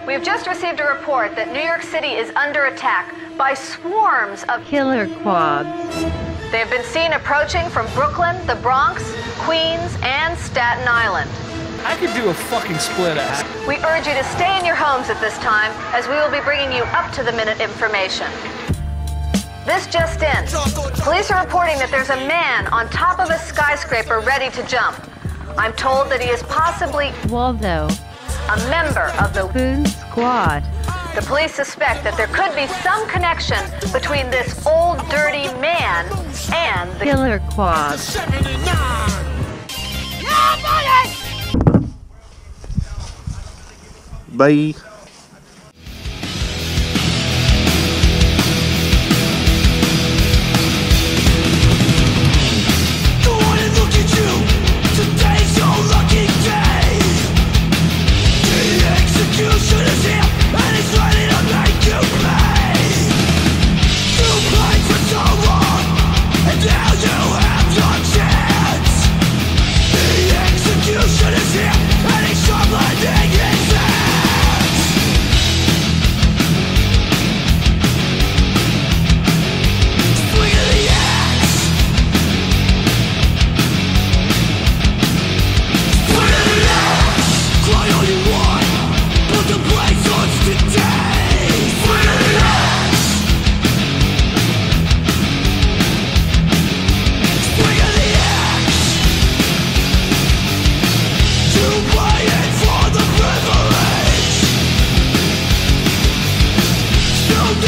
We've just received a report that New York City is under attack by swarms of killer quads. They have been seen approaching from Brooklyn, the Bronx, Queens, and Staten Island. I could do a fucking split ass. We urge you to stay in your homes at this time, as we will be bringing you up-to-the-minute information. This just in. Police are reporting that there's a man on top of a skyscraper ready to jump. I'm told that he is possibly Waldo, a member of the Goon Squad. The police suspect that there could be some connection between this old dirty man and the killer quad. Bye.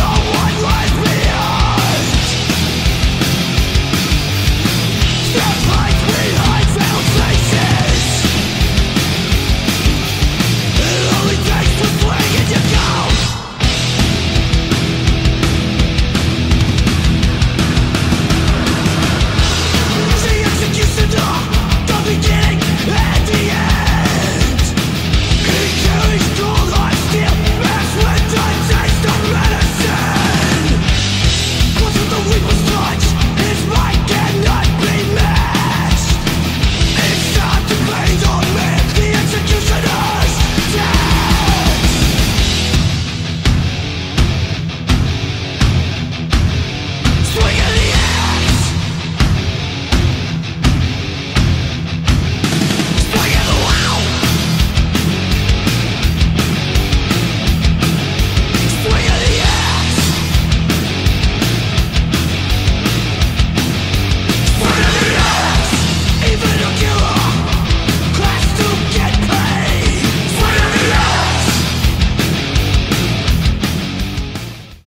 Step